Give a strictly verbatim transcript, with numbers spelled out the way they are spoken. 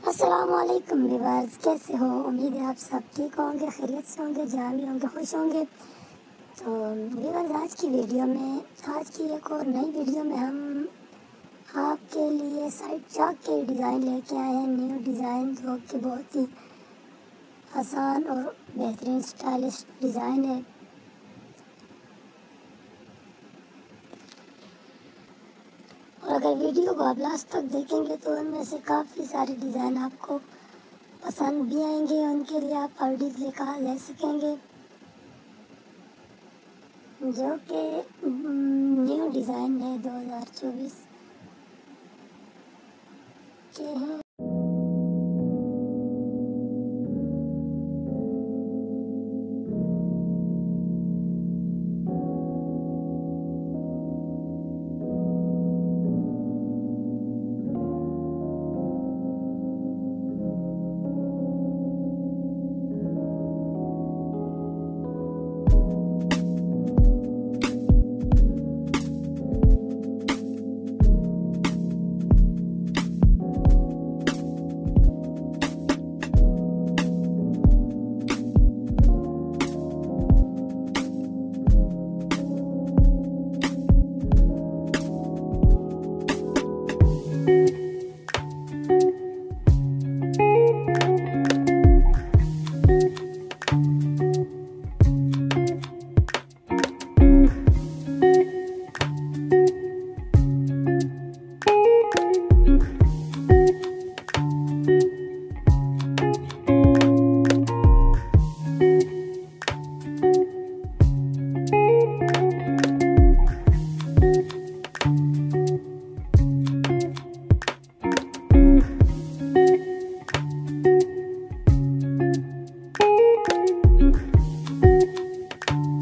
अस्सलाम वालेकुम व्यूअर्स, कैसे हो? उम्मीद है आप सब ठीक होंगे, खैरियत से होंगे, जहाँ भी होंगे खुश होंगे। तो व्यूअर्स, आज की वीडियो में आज की एक और नई वीडियो में हम आपके लिए साइड चाक के डिज़ाइन लेके आए हैं। न्यू डिज़ाइन जो कि बहुत ही आसान और बेहतरीन स्टाइलिश डिज़ाइन है। और अगर वीडियो को आप लास्ट तक देखेंगे तो उनमें से काफ़ी सारे डिज़ाइन आपको पसंद भी आएंगे, उनके लिए आप आईडीज़ लेकर ले सकेंगे जो कि न्यू डिज़ाइन है दो हज़ार चौबीस के हैं।